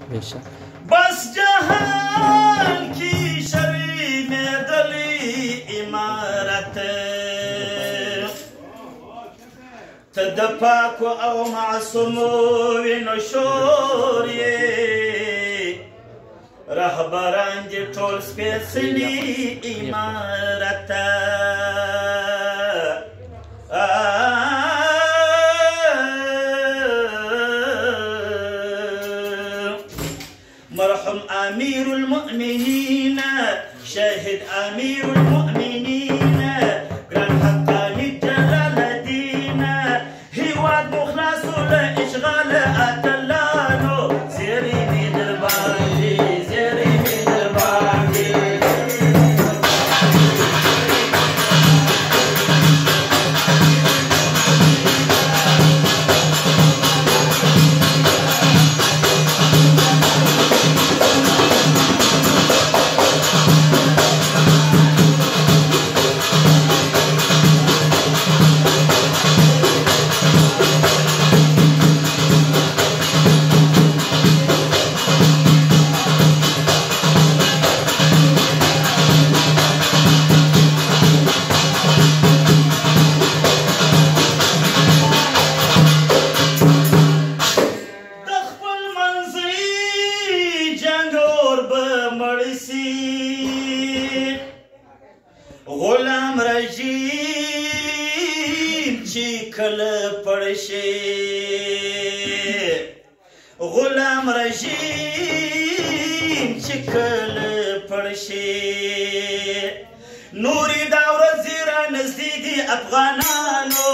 بس جهان کی شرین دلی امارت تد پاکو او معصومو وینو شور یې رهبران دي ټول سپېڅلي امارت مرحوم امیر المؤمنین شاهد امیر المؤمنین ګران حقاني جلال الدین هیواد مخلص له اشغال اتلانو زیری می در باندې زیری می در باندې غلام رژیم چې کله پړ شي غلام رژیم چې کله پړ شي نوري دا ورځې را نږدې دي افغانانو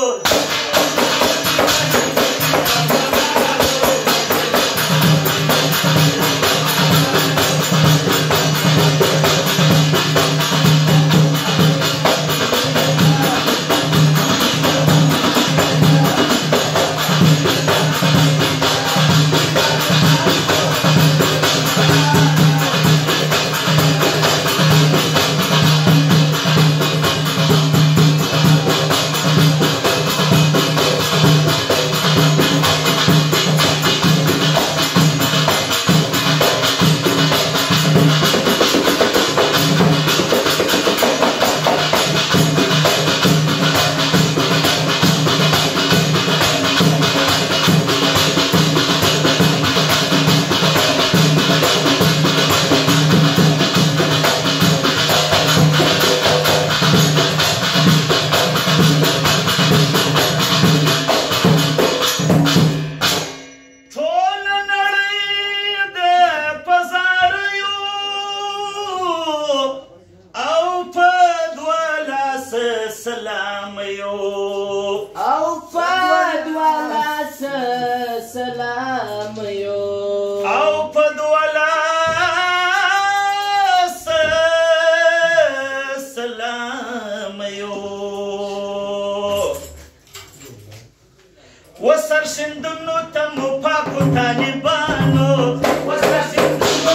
سلام یو او پدوالا سلام یو او پدوالا سلام یو وسر شندونو تمو پاکو طالبانو وسر شندونو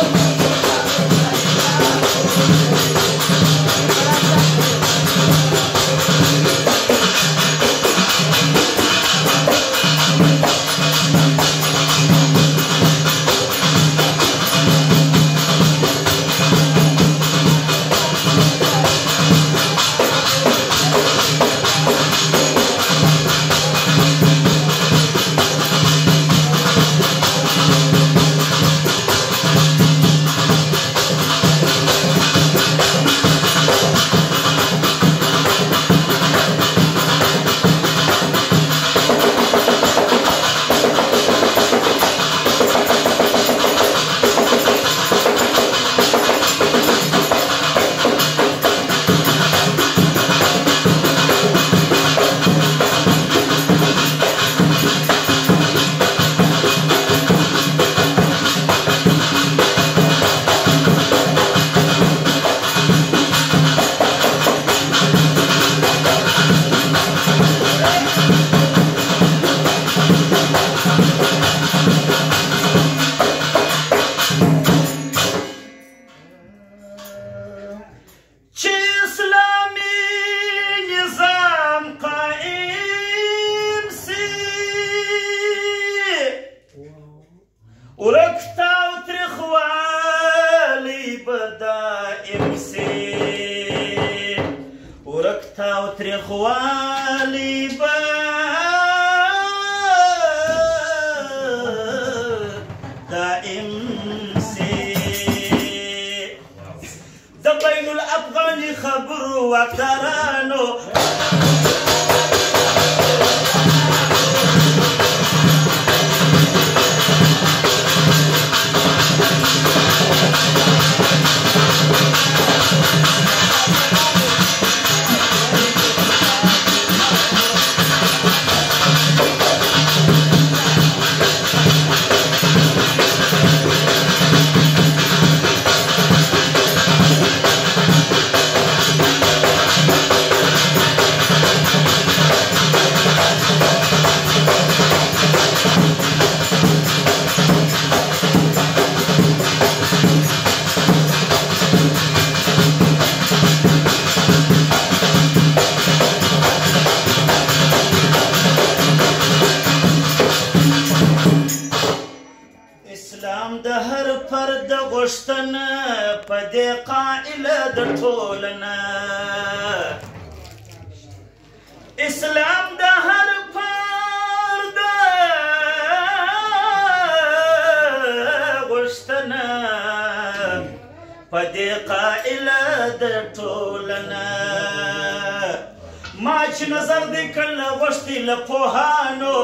ورکتا و یخوالی به دائم سی د بین الافغانی خبرو واکدارانو اسلام د هر فرد غوښتنه په دې قائله د ټولنه اسلام د هر فرد غوښتنه په دې قائله د ټولنه ما چې نظر دې کړله غوښتي له پوهانو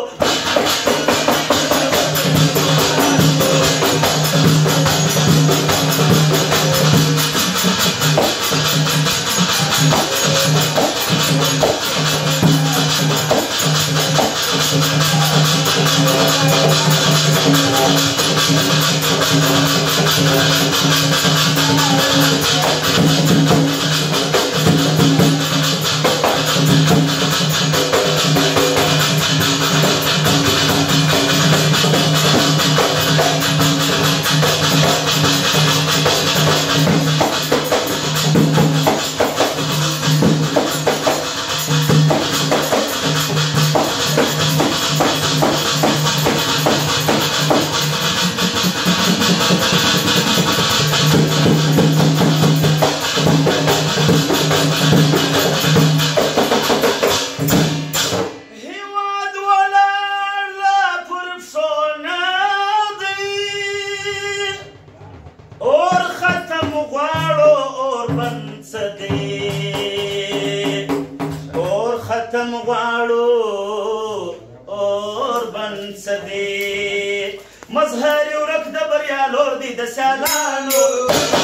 ختم غواړو اور بند سدي مظهر ورک د بریا لور دي د سالانو